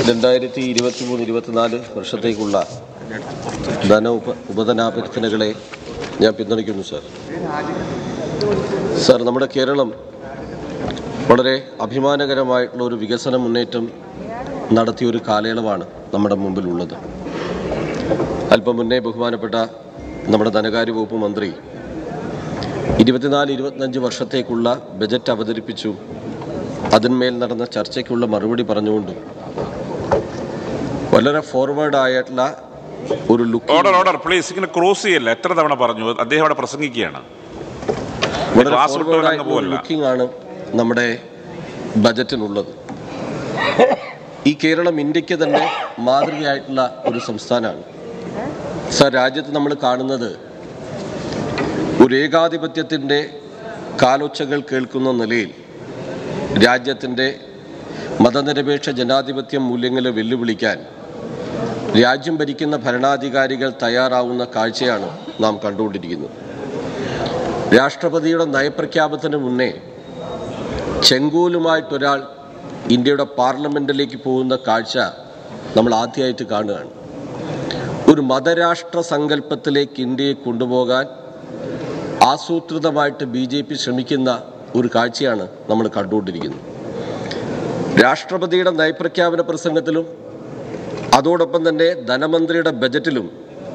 2023-24 വർഷത്തേക്കുള്ള ഉപധനാഭ്യർത്ഥനകളെ ഞാൻ പിന്തുണയ്ക്കുന്നു സർ. നമ്മുടെ കേരളം വളരെ അഭിമാനകരമായിട്ടുള്ള ഒരു വികസന മുന്നേറ്റം നടത്തിയ ഒരു കാലയളവാണ് നമ്മുടെ മുമ്പിലുള്ളത്. അല്പം മുന്നേ ബഹുമാനപ്പെട്ട നമ്മുടെ ധനകാര്യ വകുപ്പ് മന്ത്രി 24-25 വർഷത്തേക്കുള്ള ബജറ്റ് അവതരിപ്പിച്ചു. അതിന്മേൽ നടന്ന ചർച്ചയ്ക്കുള്ള മറുപടി പറഞ്ഞുകൊണ്ടും വളരെ ഫോർവേഡ് ആയിട്ടുള്ള ഒരു എത്ര തവണ പറഞ്ഞു അദ്ദേഹം അവിടെ പ്രസംഗിക്കുകയാണ്. ലുക്കിംഗ് ആണ് നമ്മുടെ ബജറ്റിനുള്ളത്. ഈ കേരളം ഇന്ത്യക്ക് തന്നെ മാതൃകയായിട്ടുള്ള ഒരു സംസ്ഥാനമാണ് സർ. രാജ്യത്ത് നമ്മൾ കാണുന്നത് ഒരു ഏകാധിപത്യത്തിൻ്റെ കാലൊച്ചകൾ കേൾക്കുന്ന നിലയിൽ രാജ്യത്തിൻ്റെ മതനിരപേക്ഷ ജനാധിപത്യ മൂല്യങ്ങളെ വെല്ലുവിളിക്കാൻ രാജ്യം ഭരിക്കുന്ന ഭരണാധികാരികൾ തയ്യാറാവുന്ന കാഴ്ചയാണ് നാം കണ്ടുകൊണ്ടിരിക്കുന്നത്. രാഷ്ട്രപതിയുടെ നയപ്രഖ്യാപനത്തിന് മുന്നേ ചെങ്കോലുമായിട്ടൊരാൾ ഇന്ത്യയുടെ പാർലമെൻറ്റിലേക്ക് പോകുന്ന കാഴ്ച നമ്മൾ ആദ്യമായിട്ട് കാണുകയാണ്. ഒരു മതരാഷ്ട്ര സങ്കല്പത്തിലേക്ക് ഇന്ത്യയെ കൊണ്ടുപോകാൻ ആസൂത്രിതമായിട്ട് BJP ശ്രമിക്കുന്ന ഒരു കാഴ്ചയാണ് നമ്മൾ കണ്ടുകൊണ്ടിരിക്കുന്നത്. രാഷ്ട്രപതിയുടെ നയപ്രഖ്യാപന പ്രസംഗത്തിലും അതോടൊപ്പം തന്നെ ധനമന്ത്രിയുടെ ബജറ്റിലും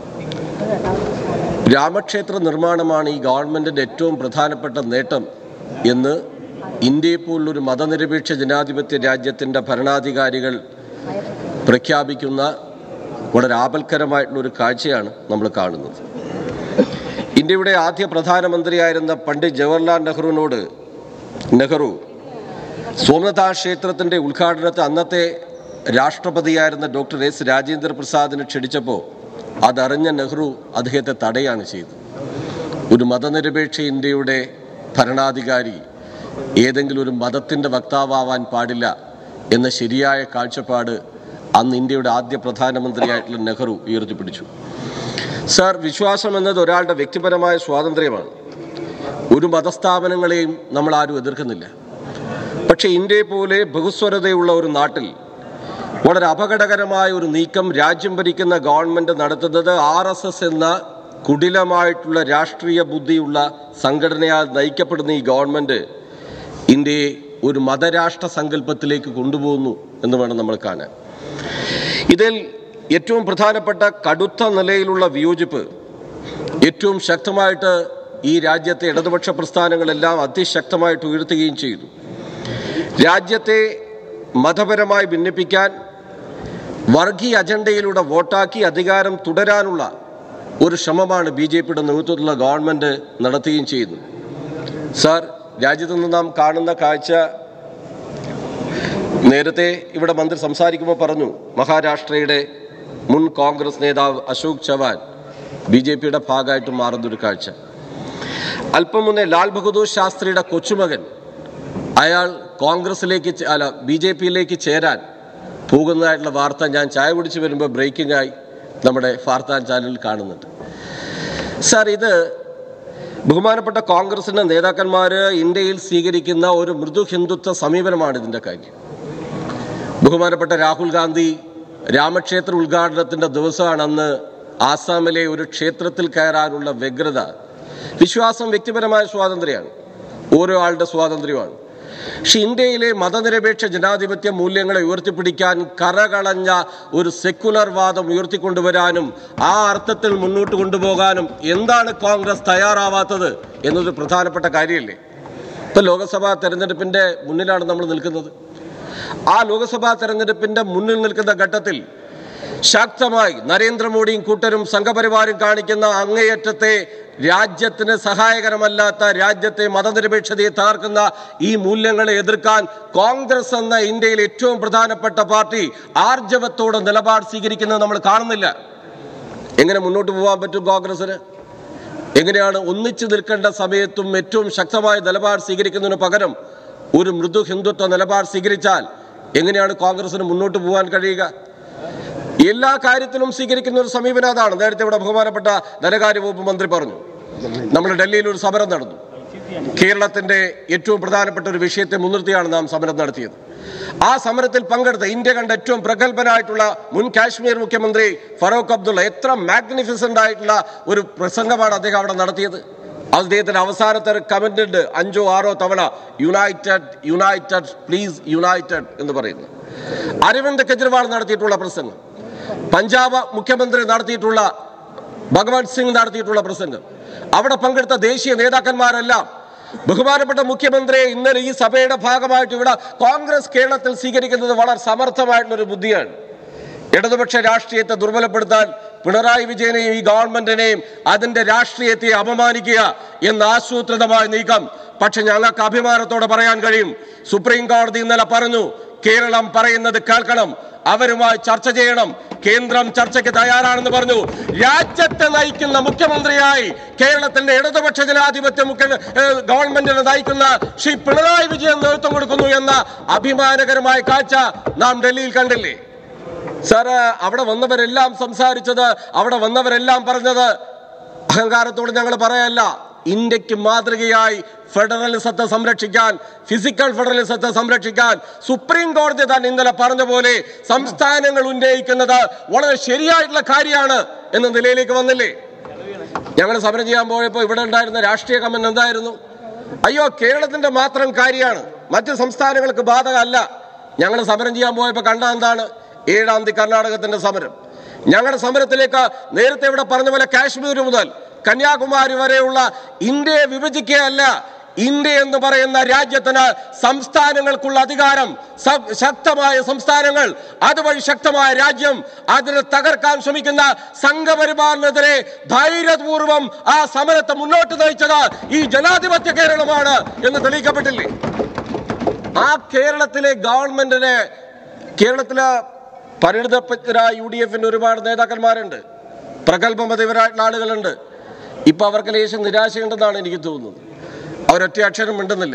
രാമക്ഷേത്ര നിർമ്മാണമാണ് ഈ ഗവൺമെൻറ്റിൻ്റെ ഏറ്റവും പ്രധാനപ്പെട്ട നേട്ടം എന്ന് ഇന്ത്യയെപ്പോലുള്ളൊരു മതനിരപേക്ഷ ജനാധിപത്യ രാജ്യത്തിൻ്റെ ഭരണാധികാരികൾ പ്രഖ്യാപിക്കുന്ന വളരെ ആപൽക്കരമായിട്ടുള്ളൊരു കാഴ്ചയാണ് നമ്മൾ കാണുന്നത്. ഇന്ത്യയുടെ ആദ്യ പ്രധാനമന്ത്രിയായിരുന്ന പണ്ഡിറ്റ് ജവഹർലാൽ നെഹ്റു സോമനാഥ ക്ഷേത്രത്തിൻ്റെ ഉദ്ഘാടനത്തെ അന്നത്തെ രാഷ്ട്രപതിയായിരുന്ന ഡോക്ടർ S. രാജേന്ദ്ര പ്രസാദിനെ ക്ഷണിച്ചപ്പോൾ അതറിഞ്ഞ നെഹ്റു അദ്ദേഹത്തെ തടയാണ് ചെയ്തത്. ഒരു മതനിരപേക്ഷ ഇന്ത്യയുടെ ഭരണാധികാരി ഏതെങ്കിലും ഒരു മതത്തിൻ്റെ വക്താവാൻ പാടില്ല എന്ന ശരിയായ കാഴ്ചപ്പാട് അന്ന് ഇന്ത്യയുടെ ആദ്യ പ്രധാനമന്ത്രിയായിട്ടുള്ള നെഹ്റു ഉയർത്തിപ്പിടിച്ചു. സർ, വിശ്വാസം എന്നത് ഒരാളുടെ വ്യക്തിപരമായ സ്വാതന്ത്ര്യമാണ്. ഒരു മതസ്ഥാപനങ്ങളെയും നമ്മൾ ആരും എതിർക്കുന്നില്ല. പക്ഷേ ഇന്ത്യയെ പോലെ ബഹുസ്വരതയുള്ള ഒരു നാട്ടിൽ വളരെ അപകടകരമായ ഒരു നീക്കം രാജ്യം ഭരിക്കുന്ന ഗവൺമെൻറ് നടത്തുന്നത് RSS എന്ന കുടിലമായിട്ടുള്ള രാഷ്ട്രീയ ബുദ്ധിയുള്ള സംഘടനയാൽ നയിക്കപ്പെടുന്ന ഈ ഗവൺമെൻറ് ഇന്ത്യയെ ഒരു മതരാഷ്ട്ര സങ്കല്പത്തിലേക്ക് കൊണ്ടുപോകുന്നു എന്ന് വേണം നമ്മൾ കാണാൻ. ഇതിൽ ഏറ്റവും പ്രധാനപ്പെട്ട കടുത്ത നിലയിലുള്ള വിയോജിപ്പ് ഏറ്റവും ശക്തമായിട്ട് ഈ രാജ്യത്തെ ഇടതുപക്ഷ പ്രസ്ഥാനങ്ങളെല്ലാം അതിശക്തമായിട്ട് ഉയർത്തുകയും ചെയ്തു. രാജ്യത്തെ മതപരമായി ഭിന്നിപ്പിക്കാൻ വർഗീയ അജണ്ടയിലൂടെ വോട്ടാക്കി അധികാരം തുടരാനുള്ള ഒരു ശ്രമമാണ് BJPയുടെ നേതൃത്വത്തിലുള്ള ഗവൺമെൻറ് നടത്തുകയും ചെയ്യുന്നത്. സാർ, രാജ്യത്ത് നിന്ന് നാം കാണുന്ന കാഴ്ച നേരത്തെ ഇവിടെ മന്ത്രി സംസാരിക്കുമ്പോൾ പറഞ്ഞു, മഹാരാഷ്ട്രയുടെ മുൻ കോൺഗ്രസ് നേതാവ് അശോക് ചവാൻ BJPയുടെ ഭാഗമായിട്ട് മാറുന്നൊരു കാഴ്ച. അല്പം മുന്നേ ലാൽ ബഹദൂർ ശാസ്ത്രിയുടെ കൊച്ചുമകൻ അയാൾ കോൺഗ്രസിലേക്ക് BJPയിലേക്ക് ചേരാൻ പോകുന്നതായിട്ടുള്ള വാർത്ത ഞാൻ ചായ കുടിച്ച് വരുമ്പോൾ ബ്രേക്കിംഗ് ആയി നമ്മുടെ വാർത്താ ചാനലിൽ കാണുന്നുണ്ട്. സാർ, ഇത് ബഹുമാനപ്പെട്ട കോൺഗ്രസിൻ്റെ നേതാക്കന്മാർ ഇന്ത്യയിൽ സ്വീകരിക്കുന്ന ഒരു മൃദു ഹിന്ദുത്വ സമീപനമാണ് ഇതിൻ്റെ കാര്യം. ബഹുമാനപ്പെട്ട രാഹുൽ ഗാന്ധി രാമക്ഷേത്ര ഉദ്ഘാടനത്തിൻ്റെ ദിവസമാണ് അന്ന് ആസാമിലെ ഒരു ക്ഷേത്രത്തിൽ കയറാനുള്ള വ്യഗ്രത. വിശ്വാസം വ്യക്തിപരമായ സ്വാതന്ത്ര്യമാണ്, ഓരോ ആളുടെ സ്വാതന്ത്ര്യമാണ്. പക്ഷെ ഇന്ത്യയിലെ മതനിരപേക്ഷ ജനാധിപത്യ മൂല്യങ്ങളെ ഉയർത്തിപ്പിടിക്കാൻ കറകളഞ്ഞ ഒരു സെക്കുലർ വാദം ഉയർത്തിക്കൊണ്ടുവരാനും ആ അർത്ഥത്തിൽ മുന്നോട്ട് കൊണ്ടുപോകാനും എന്താണ് കോൺഗ്രസ് തയ്യാറാവാത്തത് എന്നൊരു പ്രധാനപ്പെട്ട കാര്യമല്ലേ. ഇപ്പം ലോക്സഭാ തെരഞ്ഞെടുപ്പിൻ്റെ മുന്നിലാണ് നമ്മൾ നിൽക്കുന്നത്. ആ ലോക്സഭാ തെരഞ്ഞെടുപ്പിൻ്റെ മുന്നിൽ നിൽക്കുന്ന ഘട്ടത്തിൽ ശക്തമായി നരേന്ദ്രമോദിയും കൂട്ടരും സംഘപരിവാരും കാണിക്കുന്ന അങ്ങേയറ്റത്തെ രാജ്യത്തിന് സഹായകരമല്ലാത്ത രാജ്യത്തെ മതനിരപേക്ഷതയെ തകർക്കുന്ന ഈ മൂല്യങ്ങളെ എതിർക്കാൻ കോൺഗ്രസ് എന്ന ഇന്ത്യയിലെ ഏറ്റവും പ്രധാനപ്പെട്ട പാർട്ടി ആർജവത്തോടെ നിലപാട് സ്വീകരിക്കുന്നത് നമ്മൾ കാണുന്നില്ല. എങ്ങനെ മുന്നോട്ട് പോകാൻ പറ്റും കോൺഗ്രസിന്? എങ്ങനെയാണ് ഒന്നിച്ചു നിൽക്കേണ്ട സമയത്തും ഏറ്റവും ശക്തമായ നിലപാട് സ്വീകരിക്കുന്നതിന് പകരം ഒരു മൃദു ഹിന്ദുത്വ നിലപാട് സ്വീകരിച്ചാൽ എങ്ങനെയാണ് കോൺഗ്രസിന് മുന്നോട്ട് പോകാൻ കഴിയുക? എല്ലാ കാര്യത്തിലും സ്വീകരിക്കുന്ന ഒരു സമീപനം അതാണ്. നേരത്തെ ഇവിടെ ബഹുമാനപ്പെട്ട ധനകാര്യ വകുപ്പ് മന്ത്രി പറഞ്ഞു, നമ്മൾ ഡൽഹിയിൽ ഒരു സമരം നടന്നു. കേരളത്തിൻ്റെ ഏറ്റവും പ്രധാനപ്പെട്ട ഒരു വിഷയത്തെ മുൻനിർത്തിയാണ് നാം സമരം നടത്തിയത്. ആ സമരത്തിൽ പങ്കെടുത്ത ഇന്ത്യ കണ്ട ഏറ്റവും പ്രഗത്ഭനായിട്ടുള്ള മുൻ കാശ്മീർ മുഖ്യമന്ത്രി ഫറൂഖ് അബ്ദുള്ള എത്ര മാഗ്നിഫിസന്റ് ആയിട്ടുള്ള ഒരു പ്രസംഗമാണ് അദ്ദേഹം അവിടെ നടത്തിയത്. അദ്ദേഹത്തിന്റെ അവസാനത്തെ കമന്റ് ഉണ്ട്, 5 or 6 തവണ യുണൈറ്റഡ് യുണൈറ്റഡ് പ്ലീസ് യുണൈറ്റഡ് എന്ന് പറയുന്നു. അരവിന്ദ് കെജ്രിവാൾ നടത്തിയിട്ടുള്ള പ്രസംഗം, പഞ്ചാബ് മുഖ്യമന്ത്രി നടത്തിയിട്ടുള്ള ഭഗവത് സിംഗ് നടത്തിയിട്ടുള്ള പ്രസംഗം, അവിടെ പങ്കെടുത്ത ദേശീയ നേതാക്കന്മാരെല്ലാം ബഹുമാനപ്പെട്ട മുഖ്യമന്ത്രിയെ ഇന്നലെ ഈ സഭയുടെ ഭാഗമായിട്ട് ഇവിടെ കോൺഗ്രസ് കേരളത്തിൽ സ്വീകരിക്കുന്നത് വളരെ സമർത്ഥമായിട്ടുള്ളൊരു ബുദ്ധിയാണ്. ഇടതുപക്ഷ രാഷ്ട്രീയത്തെ ദുർബലപ്പെടുത്താൻ പിണറായി വിജയനെയും ഈ ഗവൺമെന്റിനെയും അതിന്റെ രാഷ്ട്രീയത്തെ അപമാനിക്കുക എന്ന ആസൂത്രിതമായ നീക്കം. പക്ഷെ ഞങ്ങൾക്ക് അഭിമാനത്തോടെ പറയാൻ കഴിയും, സുപ്രീം കോടതി ഇന്നലെ പറഞ്ഞു, കേരളം പറയുന്നത് കേൾക്കണം, അവരുമായി ചർച്ച ചെയ്യണം, കേന്ദ്രം ചർച്ചയ്ക്ക് തയ്യാറാണെന്ന് പറഞ്ഞു. രാജ്യത്തെ നയിക്കുന്ന മുഖ്യമന്ത്രിയായി കേരളത്തിന്റെ ഇടതുപക്ഷ ജനാധിപത്യ ഗവൺമെന്റിനെ നയിക്കുന്ന ശ്രീ പിണറായി വിജയൻ നേതൃത്വം കൊടുക്കുന്നു എന്ന അഭിമാനകരമായ കാഴ്ച നാം ഡൽഹിയിൽ കണ്ടില്ലേ സാറ്? അവിടെ വന്നവരെല്ലാം സംസാരിച്ചത്, അവിടെ വന്നവരെല്ലാം പറഞ്ഞത് അഹങ്കാരത്തോട് ഞങ്ങൾ പറയല്ല, ഇന്ത്യക്ക് മാതൃകയായി ഫെഡറലിസത്തെ സംരക്ഷിക്കാൻ, ഫിസിക്കൽ ഫെഡറലിസത്തെ സംരക്ഷിക്കാൻ സുപ്രീം കോടതി തന്നെ ഇന്നലെ പറഞ്ഞ പോലെ സംസ്ഥാനങ്ങൾ ഉന്നയിക്കുന്നത് വളരെ ശരിയായിട്ടുള്ള കാര്യമാണ് എന്ന നിലയിലേക്ക് വന്നില്ലേ? ഞങ്ങൾ സമരം ചെയ്യാൻ പോയപ്പോൾ ഇവിടെ ഉണ്ടായിരുന്ന രാഷ്ട്രീയ കമന്റ് എന്തായിരുന്നു? അയ്യോ കേരളത്തിന്റെ മാത്രം കാര്യമാണ്, മറ്റ് സംസ്ഥാനങ്ങൾക്ക് ബാധകമല്ല. ഞങ്ങൾ സമരം ചെയ്യാൻ പോയപ്പോൾ കണ്ട എന്താണ്? 7-ാം തീയതി കർണാടകത്തിന്റെ സമരം. ഞങ്ങളുടെ സമരത്തിലേക്ക് നേരത്തെ ഇവിടെ പറഞ്ഞ പോലെ കാശ്മീർ മുതൽ കന്യാകുമാരി വരെയുള്ള ഇന്ത്യയെ വിഭജിക്കുകയല്ല, ഇന്ത്യ എന്ന് പറയുന്ന രാജ്യത്തിന് സംസ്ഥാനങ്ങൾക്കുള്ള അധികാരം, ശക്തമായ സംസ്ഥാനങ്ങൾ, അതുവഴി ശക്തമായ രാജ്യം, അതിനെ തകർക്കാൻ ശ്രമിക്കുന്ന സംഘപരിവാറിനെതിരെ ധൈര്യപൂർവം ആ സമരത്തെ മുന്നോട്ട് നയിച്ചത് ഈ ജനാധിപത്യ കേരളമാണ് എന്ന് തെളിയിക്കപ്പെട്ടില്ലേ? ആ കേരളത്തിലെ ഗവൺമെന്റിനെ, കേരളത്തിലെ പരിണിതരായ UDF-ന്റെ ഒരുപാട് നേതാക്കന്മാരുണ്ട്, പ്രഗത്ഭമതിവരായിട്ടുള്ള ആളുകളുണ്ട്. ഇപ്പൊ അവർക്ക് ലേശം നിരാശയുണ്ടെന്നാണ് എനിക്ക് തോന്നുന്നത്. അവരൊറ്റ അക്ഷരം മിണ്ടുന്നില്ല.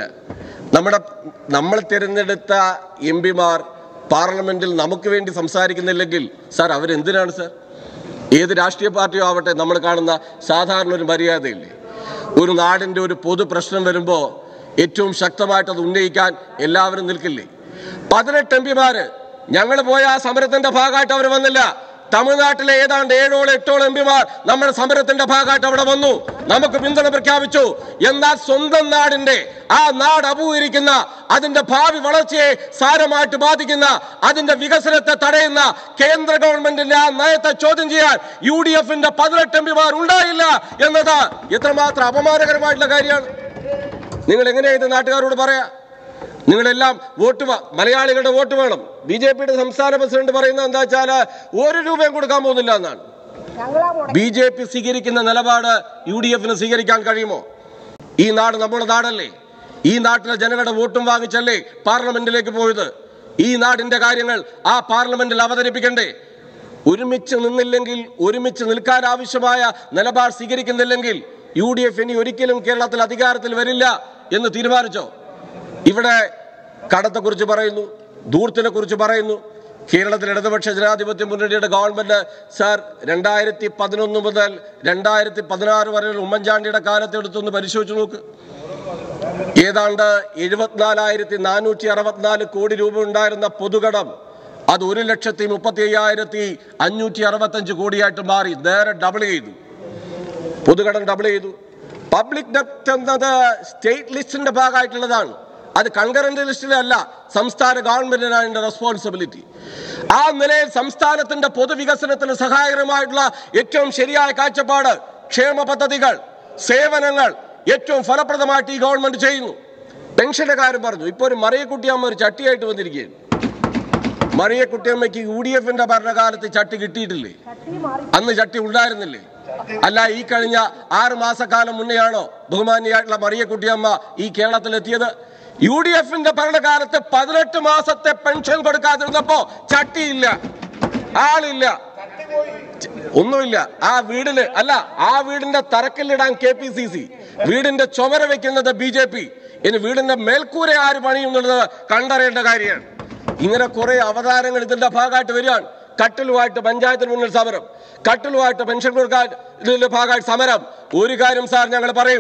നമ്മൾ തിരഞ്ഞെടുത്ത MP-മാർ പാർലമെന്റിൽ നമുക്ക് വേണ്ടി സംസാരിക്കുന്നില്ലെങ്കിൽ സാർ അവരെന്തിനാണ് സാർ? ഏത് രാഷ്ട്രീയ പാർട്ടിയോ ആവട്ടെ, നമ്മൾ കാണുന്ന സാധാരണ ഒരു മര്യാദയില്ലേ? ഒരു നാടിന്റെ ഒരു പൊതു പ്രശ്നം വരുമ്പോൾ ഏറ്റവും ശക്തമായിട്ട് അത് ഉന്നയിക്കാൻ എല്ലാവരും നിൽക്കില്ലേ? 18 MP-മാര് ഞങ്ങൾ പോയ ആ സമരത്തിന്റെ ഭാഗമായിട്ട് അവർ വന്നില്ല. തമിഴ്നാട്ടിലെ ഏതാണ്ട് 7-8 MP-മാർ നമ്മുടെ സമരത്തിന്റെ ഭാഗമായിട്ട് അവിടെ വന്നു, നമുക്ക് പിന്തുണ പ്രഖ്യാപിച്ചു. എന്നാൽ സ്വന്തം നാടിന്റെ, ആ നാട് അഭിമുഖീകരിക്കുന്ന, അതിന്റെ ഭാവി വളർച്ചയെ സാരമായിട്ട് ബാധിക്കുന്ന, അതിന്റെ വികസനത്തെ തടയുന്ന കേന്ദ്ര ഗവൺമെന്റിന്റെ ആ നയത്തെ ചോദ്യം ചെയ്യാൻ UDF-ന്റെ 18 MP-മാർ ഉണ്ടായില്ല എന്നത് എത്രമാത്രം അപമാനകരമായിട്ടുള്ള കാര്യമാണ്. നിങ്ങൾ എങ്ങനെയാ ഇത് നാട്ടുകാരോട് പറയാ? നിങ്ങളെല്ലാം വോട്ട്, മലയാളികളുടെ വോട്ട് വേണം. BJP-യുടെ സംസ്ഥാന പ്രസിഡന്റ് പറയുന്നത് എന്താ വെച്ചാൽ 1 രൂപയും കൊടുക്കാൻ പോകുന്നില്ല എന്നാണ്. BJP സ്വീകരിക്കുന്ന നിലപാട് UDF-ന് സ്വീകരിക്കാൻ കഴിയുമോ? ഈ നാട് നമ്മുടെ നാടല്ലേ? ഈ നാട്ടിലെ ജനങ്ങളുടെ വോട്ടും വാങ്ങിച്ചല്ലേ പാർലമെന്റിലേക്ക് പോയത്? ഈ നാടിന്റെ കാര്യങ്ങൾ ആ പാർലമെന്റിൽ അവതരിപ്പിക്കണ്ടേ? ഒരുമിച്ച് നിന്നില്ലെങ്കിൽ, ഒരുമിച്ച് നിൽക്കാൻ ആവശ്യമായ നിലപാട് സ്വീകരിക്കുന്നില്ലെങ്കിൽ UDF ഇനി ഒരിക്കലും കേരളത്തിൽ അധികാരത്തിൽ വരില്ല എന്ന് തീരുമാനിച്ചോ? ഇവിടെ കടത്തെക്കുറിച്ച് പറയുന്നു, ധൂർത്തിനെ കുറിച്ച് പറയുന്നു. കേരളത്തിൽ ഇടതുപക്ഷ ജനാധിപത്യ മുന്നണിയുടെ ഗവൺമെന്റ് സാർ 2011 മുതൽ 2016 വരെ ഉമ്മൻചാണ്ടിയുടെ കാലത്ത് എടുത്തൊന്ന് പരിശോധിച്ചു നോക്ക്. ഏതാണ്ട് 74,464 കോടി രൂപ ഉണ്ടായിരുന്ന പൊതുകടം അത് 1,35,565 കോടിയായിട്ട് മാറി, നേരെ ഡബിൾ ചെയ്തു. പൊതുകടം ഡബിൾ ചെയ്തു. പബ്ലിക് ഡെപ്റ്റ് എന്നത് സ്റ്റേറ്റ് ലിസ്റ്റിന്റെ ഭാഗമായിട്ടുള്ളതാണ്, അത് കൺകറന്റ് ലിസ്റ്റിലല്ല. സംസ്ഥാന ഗവൺമെന്റിനാണ് അതിന്റെ റെസ്പോൺസിബിലിറ്റി. ആ നിലയിൽ സംസ്ഥാനത്തിന്റെ പൊതുവികസനത്തിന് സഹായകരമായിട്ടുള്ള ഏറ്റവും ശരിയായ കാഴ്ചപ്പാട്, ക്ഷേമ പദ്ധതികൾ, സേവനങ്ങൾ ഏറ്റവും ഫലപ്രദമായിട്ട് ഈ ഗവൺമെന്റ് ചെയ്യുന്നു. പെൻഷന്റെ കാര്യം പറഞ്ഞു. ഇപ്പൊ ഒരു മറിയക്കുട്ടിയമ്മ ഒരു ചട്ടിയായിട്ട് വന്നിരിക്കുകയാണ്. മറിയക്കുട്ടിയമ്മയ്ക്ക് UDF-ന്റെ ഭരണകാലത്ത് ചട്ടി കിട്ടിയിട്ടില്ലേ? അന്ന് ചട്ടി ഉണ്ടായിരുന്നില്ലേ? അല്ല, ഈ കഴിഞ്ഞ 6 മാസക്കാലം മുന്നെയാണോ ബഹുമാനിയായിട്ടുള്ള മറിയക്കുട്ടിയമ്മ ഈ കേരളത്തിലെത്തിയത്? UDF-ന്റെ ഭരണകാലത്ത് 18 മാസത്തെ പെൻഷൻ കൊടുക്കാതിരുന്നപ്പോ ചട്ടിയില്ല, ആളില്ല, ഒന്നുമില്ല. ആ വീടിന് അല്ല, ആ വീടിന്റെ തറക്കല്ലിടാൻ KPCC, വീടിന്റെ ചുമര വെക്കുന്നത് BJP. ഇനി വീടിന്റെ മേൽക്കൂര ആര് പണിയുന്നുള്ളത് കണ്ടറിയേണ്ട കാര്യമാണ്. ഇങ്ങനെ കുറെ അവതാരങ്ങൾ ഇതിന്റെ ഭാഗമായിട്ട് വരികയാണ്. കട്ടിലുമായിട്ട് പഞ്ചായത്തിന് മുന്നിൽ സമരം, കട്ടിലുമായിട്ട് പെൻഷൻ കൊടുക്കാൻ ഇതിന്റെ ഭാഗമായിട്ട് സമരം. ഒരു കാര്യം സാർ ഞങ്ങൾ പറയും,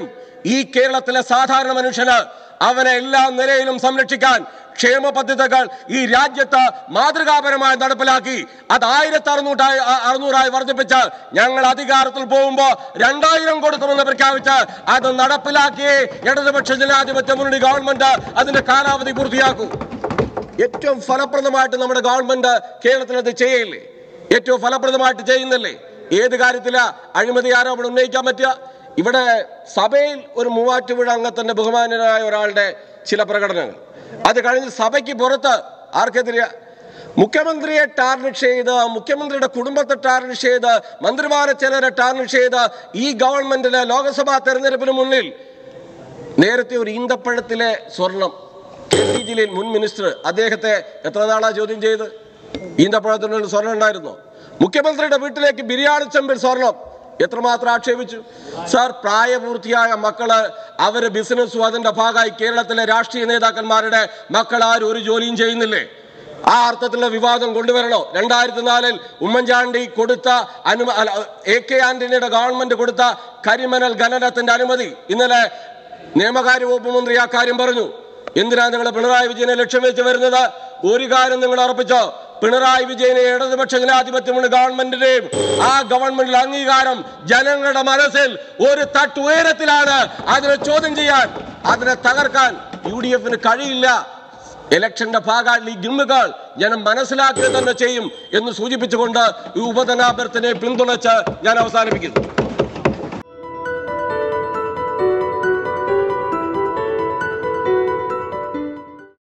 ഈ കേരളത്തിലെ സാധാരണ മനുഷ്യന് അവനെ എല്ലാ നിലയിലും സംരക്ഷിക്കാൻ ക്ഷേമ പദ്ധതികൾ ഈ രാജ്യത്ത് മാതൃകാപരമായി നടപ്പിലാക്കി അത് 1600 വർദ്ധിപ്പിച്ച് ഞങ്ങൾ അധികാരത്തിൽ പോകുമ്പോൾ 2000 കൊടുക്കുമെന്ന് പ്രഖ്യാപിച്ച് അത് നടപ്പിലാക്കി ഇടതുപക്ഷ ജനാധിപത്യ മുന്നണി ഗവൺമെന്റ് അതിന്റെ കാലാവധി പൂർത്തിയാക്കും. ഏറ്റവും ഫലപ്രദമായിട്ട് നമ്മുടെ ഗവൺമെന്റ് കേരളത്തിൽ അത് ചെയ്യില്ലേ? ഏറ്റവും ഫലപ്രദമായിട്ട് ചെയ്യുന്നില്ലേ? ഏത് കാര്യത്തിലാ അഴിമതി ആരോപണം ഉന്നയിക്കാൻ പറ്റുക? ഇവിടെ സഭയിൽ ഒരു മൂവാറ്റുപുഴ അംഗത്തിന്റെ ബഹുമാനനായ ഒരാളുടെ ചില പ്രകടനങ്ങൾ, അത് കഴിഞ്ഞ് സഭയ്ക്ക് പുറത്ത് ആർക്കെതിരെ മുഖ്യമന്ത്രിയെ ടാർണിഷ് ചെയ്ത്, മുഖ്യമന്ത്രിയുടെ കുടുംബത്തെ ടാർണിഷ് ചെയ്ത്, മന്ത്രിമാരെ ചിലരെ ടാർണിഷ് ചെയ്ത് ഈ ഗവൺമെന്റിലെ ലോക്സഭാ തെരഞ്ഞെടുപ്പിന് മുന്നിൽ നേരത്തെ ഒരു ഈന്തപ്പഴത്തിലെ സ്വർണം കെ.ടി. ജലീൽ മുൻ മിനിസ്റ്റർ, അദ്ദേഹത്തെ എത്ര നാളാ ചോദ്യം ചെയ്ത്? ഈന്തപ്പഴത്തിനുള്ളിൽ സ്വർണം ഉണ്ടായിരുന്നോ? മുഖ്യമന്ത്രിയുടെ വീട്ടിലേക്ക് ബിരിയാണി ചെമ്പിൽ സ്വർണം എത്രമാത്രം ആക്ഷേപിച്ചു? സാർ, പ്രായപൂർത്തിയായ മക്കള് അവര് ബിസിനസ്സും അതിന്റെ ഭാഗമായി കേരളത്തിലെ രാഷ്ട്രീയ നേതാക്കന്മാരുടെ മക്കളാരും ഒരു ജോലിയും ചെയ്യുന്നില്ലേ? ആ അർത്ഥത്തിലുള്ള വിവാദം കൊണ്ടുവരണോ? 2004 ഉമ്മൻചാണ്ടി കൊടുത്ത AK ആന്റണിയുടെ ഗവൺമെന്റ് കൊടുത്ത കരിമണൽ ഖനനത്തിന്റെ അനുമതി ഇന്നലെ നിയമകാര്യ വകുപ്പ് മന്ത്രി ആ കാര്യം പറഞ്ഞു. എന്തിനാ നിങ്ങൾ പിണറായി വിജയനെ ലക്ഷ്യം വെച്ച് വരുന്നത്? ഒരു കാര്യം നിങ്ങൾ ഉറപ്പിച്ചോ, പിണറായി വിജയനെ ഇടതുപക്ഷ ജനാധിപത്യമുള്ള ഗവൺമെന്റിന്റെയും ആ ഗവൺമെന്റിലെ അംഗീകാരം ജനങ്ങളുടെ മനസ്സിൽ ഒരു തട്ടുയരത്തിലാണ്. അതിനെ ചോദ്യം ചെയ്യാൻ, അതിനെ തകർക്കാൻ UDFന് കഴിയില്ല. ഇലക്ഷന്റെ ഭാഗമായിട്ടുള്ള ഈ ഗിമ്മുകൾ ജനം മനസ്സിലാക്കുക തന്നെ ചെയ്യും എന്ന് സൂചിപ്പിച്ചുകൊണ്ട് ഈ ഉപതെരഞ്ഞെടുപ്പിനെ പിന്തുണച്ച് ഞാൻ അവസാനിപ്പിക്കുന്നു.